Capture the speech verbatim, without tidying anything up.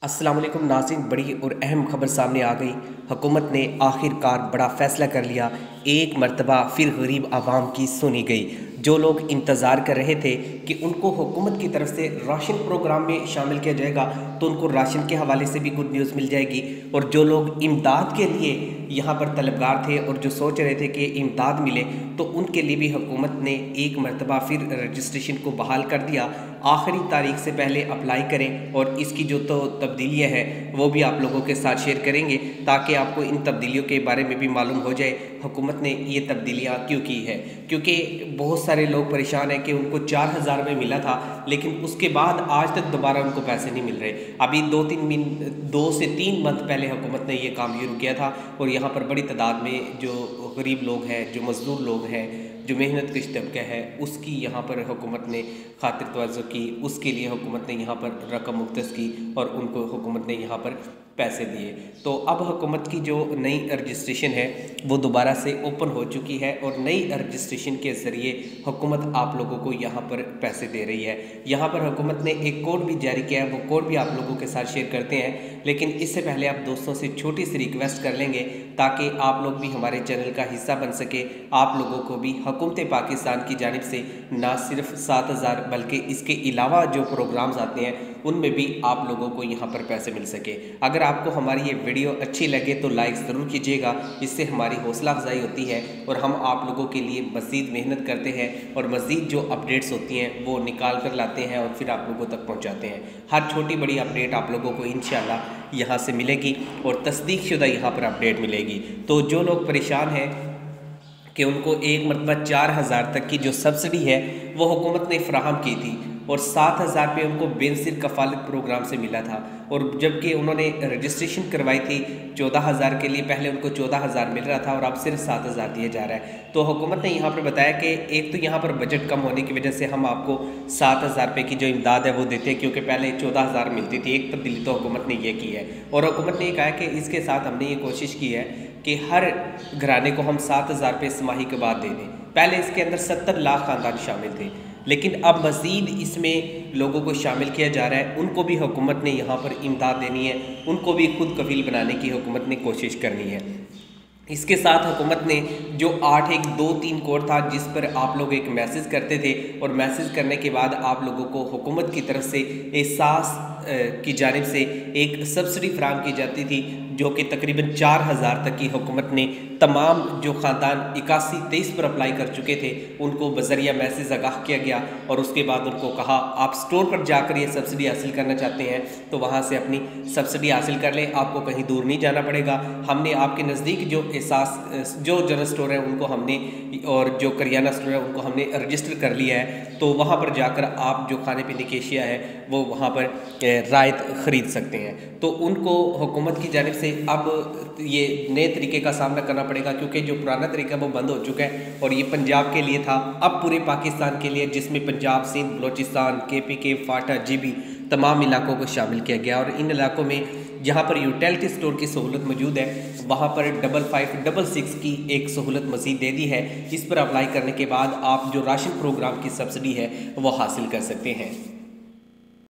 अस्सलाम वालेकुम नाज़रीन, बड़ी और अहम खबर सामने आ गई। हुकूमत ने आखिरकार बड़ा फ़ैसला कर लिया। एक मरतबा फिर गरीब आवाम की सुनी गई। जो लोग इंतज़ार कर रहे थे कि उनको हुकूमत की तरफ से राशन प्रोग्राम में शामिल किया जाएगा, तो उनको राशन के हवाले से भी गुड न्यूज़ मिल जाएगी। और जो लोग इमदाद के लिए यहाँ पर तलबगार थे और जो सोच रहे थे कि इमदाद मिले, तो उनके लिए भी हुकूमत ने एक मरतबा फिर रजिस्ट्रेशन को बहाल कर दिया। आखिरी तारीख से पहले अप्लाई करें और इसकी जो तो तब्दीलियाँ हैं वो भी आप लोगों के साथ शेयर करेंगे, ताकि आपको इन तब्दीलियों के बारे में भी मालूम हो जाए हुकूमत ने ये तब्दीलियाँ क्यों की है। क्योंकि बहुत सारे लोग परेशान हैं कि उनको चार हज़ार में मिला था, लेकिन उसके बाद आज तक दोबारा उनको पैसे नहीं मिल रहे। अभी दो तीन मिन दो से तीन मंथ पहले हुकूमत ने ये काम शुरू किया था और यहाँ पर बड़ी तादाद में जो गरीब लोग हैं, जो मज़दूर लोग हैं, जो मेहनत कश तबका है, उसकी यहाँ पर हुकूमत ने खातिर तवज्जो की। उसके लिए हुकूमत ने यहाँ पर रकम मुख्तस की और उनको हुकूमत ने यहाँ पर पैसे दिए। तो अब हुकूमत की जो नई रजिस्ट्रेशन है वो दोबारा से ओपन हो चुकी है और नई रजिस्ट्रेशन के ज़रिए हुकूमत आप लोगों को यहाँ पर पैसे दे रही है। यहाँ पर हुकूमत ने एक कोड भी जारी किया है, वो कोड भी आप लोगों के साथ शेयर करते हैं। लेकिन इससे पहले आप दोस्तों से छोटी सी रिक्वेस्ट कर लेंगे, ताकि आप लोग भी हमारे चैनल का हिस्सा बन सके। आप लोगों को भी हुकूमत पाकिस्तान की जानिब से ना सिर्फ सात हज़ार बल्कि इसके अलावा जो प्रोग्राम्स आते हैं उनमें भी आप लोगों को यहाँ पर पैसे मिल सके। अगर आपको हमारी ये वीडियो अच्छी लगे तो लाइक ज़रूर कीजिएगा, इससे हमारी हौसला अफजाई होती है और हम आप लोगों के लिए मज़ीद मेहनत करते हैं और मज़ीद जो अपडेट्स होती हैं वो निकाल कर लाते हैं और फिर आप लोगों तक पहुँचाते हैं। हर छोटी बड़ी अपडेट आप लोगों को इंशाल्लाह यहाँ से मिलेगी और तस्दीक शुदा यहाँ पर अपडेट मिलेगी। तो जो लोग परेशान हैं कि उनको एक मरतबा चार हज़ार तक की जो सब्सिडी है वो हुकूमत ने फ़राहम की थी और सात हज़ार रुपये उनको बेनज़ीर कफ़ालत प्रोग्राम से मिला था, और जबकि उन्होंने रजिस्ट्रेशन करवाई थी चौदह हज़ार के लिए, पहले उनको चौदह हज़ार मिल रहा था और अब सिर्फ सात हज़ार दिया जा रहा है। तो हुकूमत ने यहाँ पर बताया कि एक तो यहाँ पर बजट कम होने की वजह से हम आपको सात हज़ार रुपये की जो इमदाद है वो देते हैं, क्योंकि पहले चौदह हज़ार मिलती थी। एक तब्दीली तो हुकूमत ने ये की है और हुकूमत ने ये कहा कि इसके साथ हमने ये कोशिश की है कि हर घराने को हम सात हज़ार रुपये समाही के बाद दे दें। पहले इसके अंदर सत्तर लाख ख़ानदान शामिल थे, लेकिन अब मज़ीद इसमें लोगों को शामिल किया जा रहा है। उनको भी हुकूमत ने यहाँ पर इमदाद देनी है, उनको भी खुद कफील बनाने की हुकूमत ने कोशिश करनी है। इसके साथ हुकूमत ने जो आठ एक दो तीन कोड था जिस पर आप लोग एक मैसेज करते थे और मैसेज करने के बाद आप लोगों को हुकूमत की तरफ से एहसास की जानिब से एक सब्सिडी फराहम की जाती थी, जो कि तकरीबन चार हज़ार तक की हुकूमत ने तमाम जो ख़ानदान इक्यासी तेईस पर अप्लाई कर चुके थे उनको बज़रिया मैसेज आगाह किया गया और उसके बाद उनको कहा आप स्टोर पर जाकर ये सब्सिडी हासिल करना चाहते हैं तो वहाँ से अपनी सब्सिडी हासिल कर लें, आपको कहीं दूर नहीं जाना पड़ेगा। हमने आपके नज़दीक जो एहसास जो जनरल स्टोर है उनको हमने और जो करियाना स्टोर है उनको हमने रजिस्टर कर लिया है, तो वहाँ पर जाकर आप जो खाने पीने की अशिया है वो वहाँ पर रायत ख़रीद सकते हैं। तो उनको हुकूमत की जानिब से अब ये नए तरीके का सामना करना पड़ेगा, क्योंकि जो पुराना तरीका वो बंद हो चुका है और ये पंजाब के लिए था। अब पूरे पाकिस्तान के लिए, जिसमें पंजाब, सिंध, बलोचिस्तान, के पी के, फाटा, जी बी तमाम इलाकों को शामिल किया गया और इन इलाकों में जहाँ पर यूटिलिटी स्टोर की सहूलत मौजूद है वहाँ पर डबल फाइव डबल सिक्स की एक सहूलत मज़ीद दे दी है। इस पर अप्लाई करने के बाद आप जो राशन प्रोग्राम की सब्सिडी है वो हासिल कर सकते हैं।